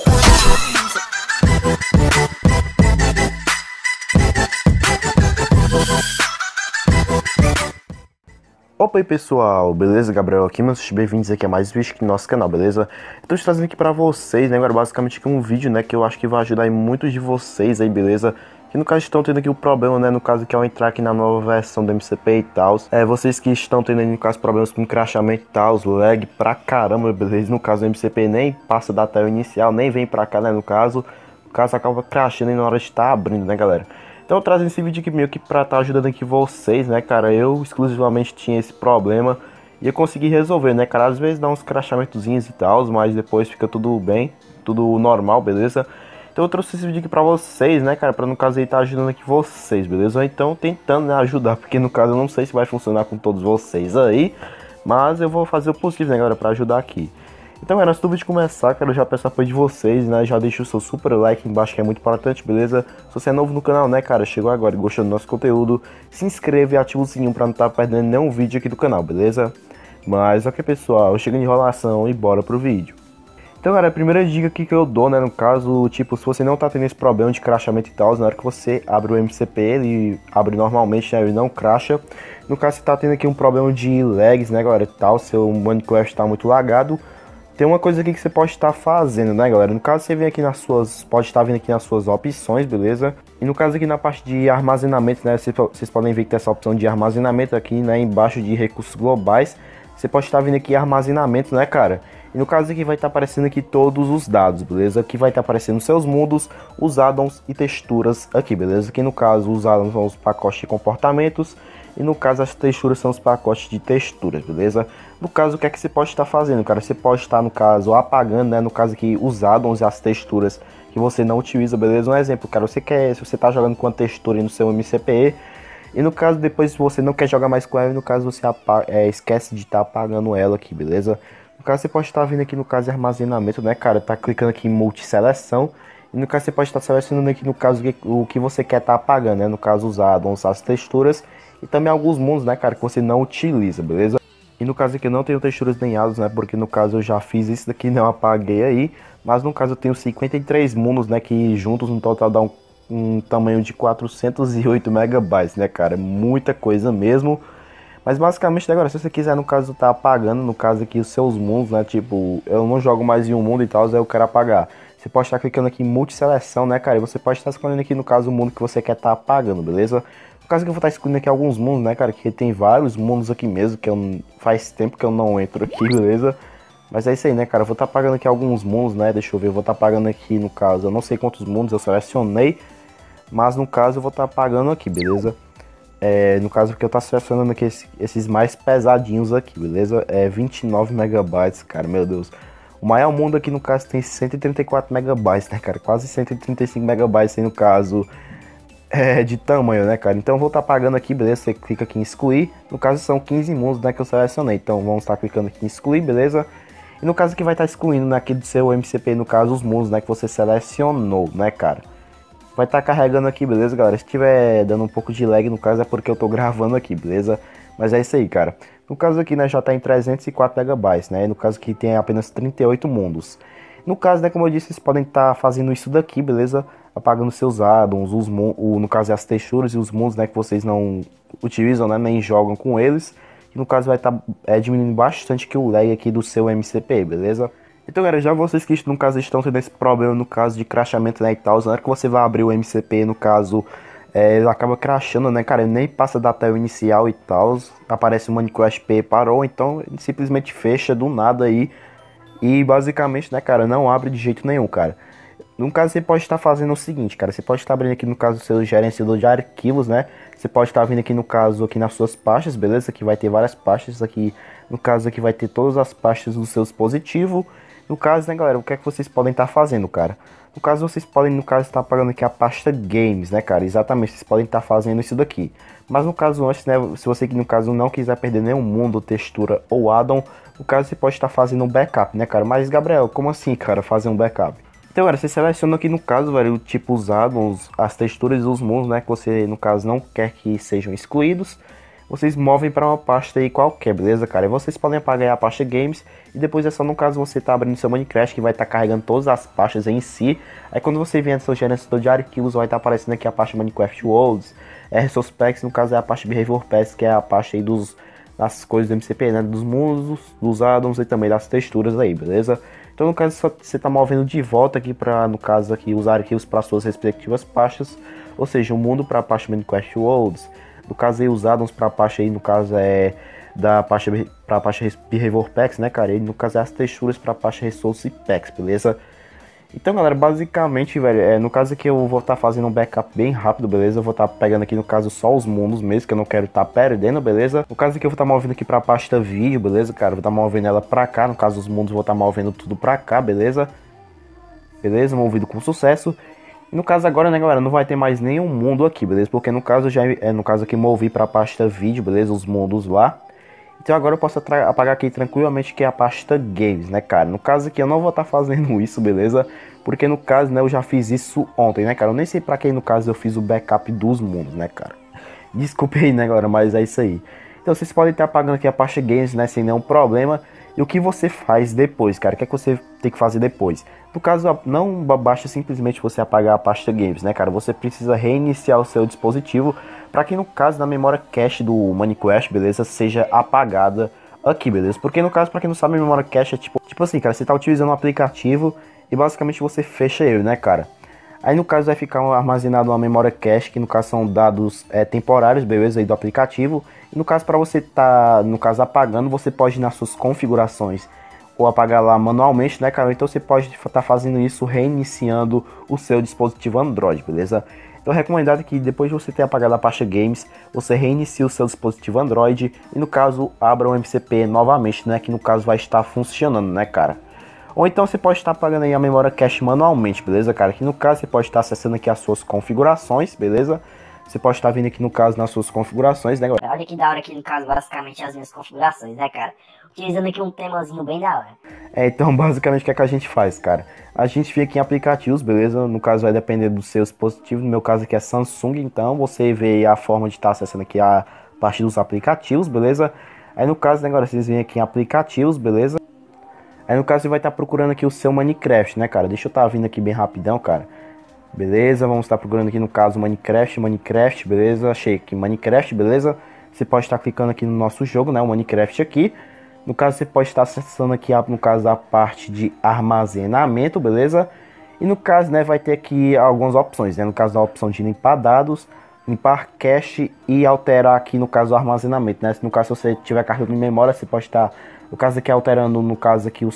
Opa aí pessoal, beleza? Gabriel aqui, meus bem-vindos aqui a mais um vídeo aqui no nosso canal, beleza? Estou trazendo aqui pra vocês, né, agora basicamente aqui um vídeo, né, que eu acho que vai ajudar aí muitos de vocês aí, beleza? Que no caso estão tendo aqui o problema, né, no caso que ao entrar aqui na nova versão do MCP e tal, vocês que estão tendo aí no caso problemas com crashamento e tal, lag pra caramba, beleza? No caso o MCP nem passa da tela inicial, nem vem pra cá, né, no caso acaba crashando aí na hora de estar abrindo, né, galera? Então eu trago esse vídeo aqui meio que pra estar ajudando aqui vocês, né, cara? Eu exclusivamente tinha esse problema e eu consegui resolver, né, cara? Às vezes dá uns crashamentozinhos e tal, mas depois fica tudo bem, tudo normal, beleza? Então eu trouxe esse vídeo aqui pra vocês, né, cara? Pra no caso aí estar ajudando aqui vocês, beleza? Ou então tentando, né, ajudar, porque no caso eu não sei se vai funcionar com todos vocês aí, mas eu vou fazer o possível, né, galera, pra ajudar aqui. Então, galera, antes do vídeo começar, quero já peço apoio de vocês, né? Já deixa o seu super like embaixo, que é muito importante, beleza? Se você é novo no canal, né, cara, chegou agora e gostou do nosso conteúdo, se inscreva e ativa o sininho pra não estar perdendo nenhum vídeo aqui do canal, beleza? Mas, ok, pessoal, chega de enrolação e bora pro vídeo. Então, galera, a primeira dica aqui que eu dou, né, no caso, tipo, se você não tá tendo esse problema de crashamento e tal, na hora que você abre o MCP, ele abre normalmente, né, ele não crasha. No caso, você tá tendo aqui um problema de lags, né, galera, e tal, seu Minecraft tá muito lagado. Tem uma coisa aqui que você pode estar fazendo, né, galera? No caso, você vem aqui nas suas... Pode estar vindo aqui nas suas opções, beleza? E no caso aqui na parte de armazenamento, né? Vocês podem ver que tem essa opção de armazenamento aqui, né? Embaixo de recursos globais. Você pode estar vindo aqui em armazenamento, né, cara? E no caso aqui vai estar aparecendo aqui todos os dados, beleza? Aqui vai estar aparecendo seus mundos, os addons e texturas aqui, beleza? Aqui no caso os addons são os pacotes de comportamentos. E no caso as texturas são os pacotes de texturas, beleza? No caso, o que é que você pode estar fazendo, cara? Você pode estar, no caso, apagando, né? No caso aqui, os addons e as texturas que você não utiliza, beleza? Um exemplo, cara, se você tá jogando com a textura aí no seu MCPE, e no caso, depois, se você não quer jogar mais com ela, no caso, você esquece de estar apagando ela aqui, beleza? No caso, você pode estar vindo aqui, no caso, de armazenamento, né, cara? Tá clicando aqui em multi-seleção. E no caso, você pode estar selecionando aqui, no caso, o que você quer estar apagando, né? No caso, os addons, as texturas e também alguns mundos, né, cara, que você não utiliza, beleza? E no caso aqui eu não tenho texturas nem addons, né, porque no caso eu já fiz isso daqui, não apaguei aí. Mas no caso eu tenho 53 mundos, né, que juntos no total dá um tamanho de 408 megabytes, né, cara, muita coisa mesmo. Mas basicamente, agora, se você quiser, no caso, tá apagando, no caso aqui, os seus mundos, né, tipo, eu não jogo mais em um mundo e tal, aí eu quero apagar. Você pode estar clicando aqui em multi-seleção, né, cara, e você pode estar escolhendo aqui, no caso, o mundo que você quer estar apagando, beleza? No caso que eu vou estar escolhendo aqui alguns mundos, né, cara, que tem vários mundos aqui mesmo, que faz tempo que eu não entro aqui, beleza? Mas é isso aí, né, cara, eu vou estar apagando aqui alguns mundos, né, deixa eu ver, eu vou estar apagando aqui, no caso, eu não sei quantos mundos eu selecionei, mas no caso eu vou estar apagando aqui, beleza? No caso porque eu estou selecionando aqui esses mais pesadinhos aqui, beleza? 29 megabytes, cara, meu Deus. O maior mundo aqui, no caso, tem 134 megabytes, né, cara? Quase 135 megabytes aí, no caso, de tamanho, né, cara? Então eu vou estar apagando aqui, beleza? Você clica aqui em excluir. No caso são 15 mundos, né, que eu selecionei. Então vamos estar clicando aqui em excluir, beleza? E no caso aqui vai estar excluindo, né, aqui do seu MCP, no caso, os mundos, né, que você selecionou, né, cara? Vai estar carregando aqui, beleza, galera? Se tiver dando um pouco de lag, no caso, é porque eu tô gravando aqui, beleza? Mas é isso aí, cara. No caso aqui, né, já tá em 304 megabytes, né? E no caso aqui tem apenas 38 mundos. No caso, né, como eu disse, vocês podem estar fazendo isso daqui, beleza? Apagando seus addons, no caso, as texturas e os mundos, né, que vocês não utilizam, né, nem jogam com eles. E no caso vai estar diminuindo bastante aqui o lag aqui do seu MCP, beleza? Então, galera, já vocês que no caso estão tendo esse problema no caso de crashamento, né, e tal, na hora que você vai abrir o MCP, no caso, ele acaba crashando, né, cara, ele nem passa da tela inicial e tal, aparece o Minecraft P parou, então ele simplesmente fecha do nada aí e basicamente, né, cara, não abre de jeito nenhum, cara. No caso, você pode estar fazendo o seguinte, cara, você pode estar abrindo aqui, no caso, o seu gerenciador de arquivos, né, você pode estar vindo aqui, no caso, aqui nas suas pastas, beleza, aqui vai ter várias pastas, aqui, no caso, aqui vai ter todas as pastas do seu dispositivo. No caso, né, galera, o que é que vocês podem estar fazendo, cara? No caso, vocês podem, no caso, estar apagando aqui a pasta Games, né, cara? Exatamente, vocês podem estar fazendo isso daqui. Mas no caso, antes, né, se você, no caso, não quiser perder nenhum mundo, textura ou addon, no caso, você pode estar fazendo um backup, né, cara? Mas, Gabriel, como assim, cara, fazer um backup? Então, galera, você seleciona aqui, no caso, velho, tipo os addons, as texturas e os mundos, né, que você, no caso, não quer que sejam excluídos. vocês movem para uma pasta aí qualquer, beleza, cara? E vocês podem apagar a pasta Games e depois é só no caso você tá abrindo seu Minecraft que vai estar carregando todas as pastas em si. Aí quando você vier no seu gerenciador de arquivos vai estar aparecendo aqui a pasta Minecraft Worlds, Resource Packs, no caso é a pasta Behavior Packs, que é a pasta aí das coisas do MCP, né? Dos mundos, dos addons e também das texturas aí, beleza? Então no caso você tá movendo de volta aqui para, no caso aqui, os arquivos para suas respectivas pastas, ou seja, o mundo para a pasta Minecraft Worlds, no caso aí os addons para a pasta aí, no caso é da pasta para a pasta Behavior Packs, né, cara? E no caso é as texturas para a pasta Resource Packs, beleza? Então, galera, basicamente, velho, no caso aqui eu vou estar fazendo um backup bem rápido, beleza? Eu vou estar pegando aqui, no caso, só os mundos mesmo, que eu não quero estar perdendo, beleza? No caso aqui eu vou estar movendo aqui pra pasta vídeo, beleza, cara? Vou estar movendo ela pra cá, no caso os mundos eu vou estar movendo tudo pra cá, beleza? Beleza, movido com sucesso. E no caso agora, né, galera, não vai ter mais nenhum mundo aqui, beleza? Porque no caso já no caso aqui movi pra pasta vídeo, beleza? Os mundos lá. Então agora eu posso apagar aqui tranquilamente que é a pasta Games, né, cara? No caso aqui eu não vou estar fazendo isso, beleza? Porque no caso, né, eu já fiz isso ontem, né, cara? Eu nem sei pra quem no caso eu fiz o backup dos mundos, né, cara? Desculpe aí, né, galera, mas é isso aí. Então vocês podem estar apagando aqui a pasta Games, né, sem nenhum problema. E o que você faz depois, cara? O que é que você tem que fazer depois? No caso, não basta simplesmente você apagar a pasta Games, né, cara? Você precisa reiniciar o seu dispositivo para que no caso da memória cache do Minecraft, beleza, seja apagada aqui, beleza? Porque no caso, para quem não sabe, a memória cache é tipo assim, cara, você tá utilizando um aplicativo e basicamente você fecha ele, né, cara? Aí no caso vai ficar armazenado uma memória cache, que no caso são dados temporários, beleza, aí do aplicativo. E no caso para você tá, no caso apagando, você pode ir nas suas configurações ou apagar lá manualmente, né, cara? Então você pode estar fazendo isso reiniciando o seu dispositivo Android, beleza? Então é recomendado que depois de você ter apagado a pasta Games, você reinicie o seu dispositivo Android e no caso abra o MCP novamente, né, que no caso vai estar funcionando, né, cara? Ou então você pode estar apagando aí a memória cache manualmente, beleza, cara? Que no caso você pode estar acessando aqui as suas configurações, beleza? Você pode estar vindo aqui no caso nas suas configurações, né, galera? Olha que da hora aqui no caso, basicamente as minhas configurações, né, cara? Utilizando aqui um temazinho bem da hora. Então basicamente o que é que a gente faz, cara? A gente fica aqui em aplicativos, beleza? No caso vai depender do seu dispositivo, no meu caso aqui é Samsung, então você vê a forma de estar acessando aqui a parte dos aplicativos, beleza? Aí no caso, né, agora vocês vêm aqui em aplicativos, beleza? Aí no caso você vai estar procurando aqui o seu Minecraft, né, cara? Deixa eu estar vindo aqui bem rapidão, cara. Beleza, vamos estar procurando aqui no caso Minecraft, beleza? Achei aqui Minecraft, beleza? Você pode estar clicando aqui no nosso jogo, né, o Minecraft aqui. No caso você pode estar acessando aqui, no caso, a parte de armazenamento, beleza? E no caso, né, vai ter aqui algumas opções, né? No caso, a opção de limpar dados, limpar cache e alterar aqui, no caso, o armazenamento, né? No caso, se você tiver cartão de memória, você pode estar, no caso aqui, alterando, no caso aqui,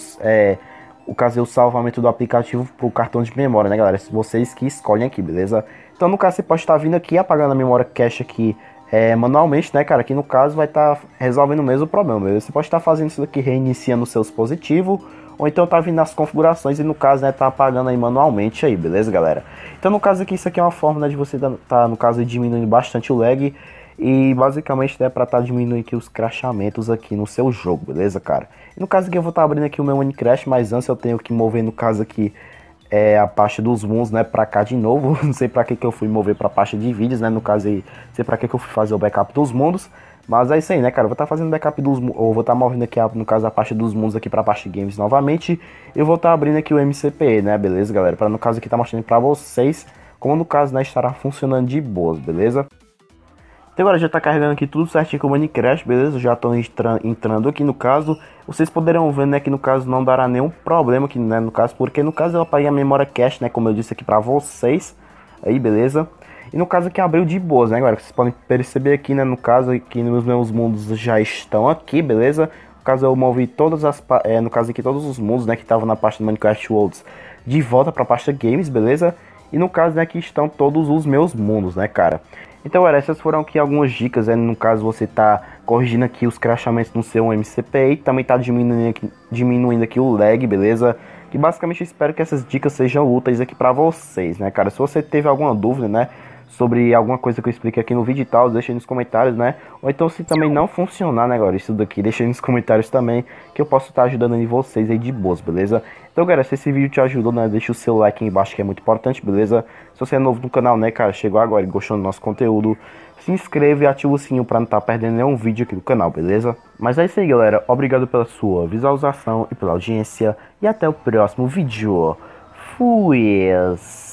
o caso é o salvamento do aplicativo para o cartão de memória, né, galera? Vocês que escolhem aqui, beleza? Então, no caso, você pode estar vindo aqui, apagando a memória cache aqui manualmente, né, cara? Que no caso vai estar resolvendo o mesmo problema, beleza? Você pode estar fazendo isso daqui, reiniciando o seu dispositivo, ou então tá vindo nas configurações e no caso, né, tá apagando aí manualmente aí, beleza, galera? Então, no caso aqui, isso aqui é uma forma, né, de você tá, no caso, diminuindo bastante o lag e basicamente, né, pra tá diminuindo aqui os crashamentos aqui no seu jogo, beleza, cara? E no caso aqui eu vou estar abrindo aqui o meu Minecraft, mas antes eu tenho que mover, no caso aqui, a pasta dos mundos, né, pra cá de novo. Não sei pra que eu fui mover pra pasta de vídeos, né, no caso aí, não sei pra que eu fui fazer o backup dos mundos. Mas é isso aí, né, cara, eu vou estar fazendo backup dos mundos, ou vou estar movendo aqui, no caso, a pasta dos mundos aqui pra pasta de games novamente. Eu vou estar abrindo aqui o MCP, né, beleza, galera? Pra no caso aqui tá mostrando pra vocês como no caso, né, estará funcionando de boas, beleza? Então agora já está carregando aqui tudo certinho com o Minecraft, beleza? Já estou entrando aqui no caso. Vocês poderão ver, né, que no caso não dará nenhum problema aqui, né, no caso, porque no caso eu apaguei a memória cache, né, como eu disse aqui para vocês. Aí, beleza? E no caso aqui abriu de boas, né, galera? Vocês podem perceber aqui, né, no caso aqui nos meus mundos já estão aqui, beleza? No caso eu movi todas as, no caso aqui todos os mundos, né, que estavam na pasta do Minecraft Worlds de volta para a pasta Games, beleza? E no caso, né, aqui estão todos os meus mundos, né, cara? Então, galera, essas foram aqui algumas dicas, né? No caso, você tá corrigindo aqui os crashamentos no seu MCP e também tá diminuindo aqui o lag, beleza? Que basicamente eu espero que essas dicas sejam úteis aqui pra vocês, né, cara? Se você teve alguma dúvida, né, sobre alguma coisa que eu expliquei aqui no vídeo e tal, deixa aí nos comentários, né? Ou então se também não funcionar, né, galera, isso daqui, deixa aí nos comentários também, que eu posso estar ajudando aí vocês aí de boas, beleza? Então, galera, se esse vídeo te ajudou, né, deixa o seu like aí embaixo que é muito importante, beleza? Se você é novo no canal, né, cara, chegou agora e gostou do nosso conteúdo, se inscreva e ativa o sininho pra não estar perdendo nenhum vídeo aqui do canal, beleza? Mas é isso aí, galera, obrigado pela sua visualização e pela audiência, e até o próximo vídeo. Fui!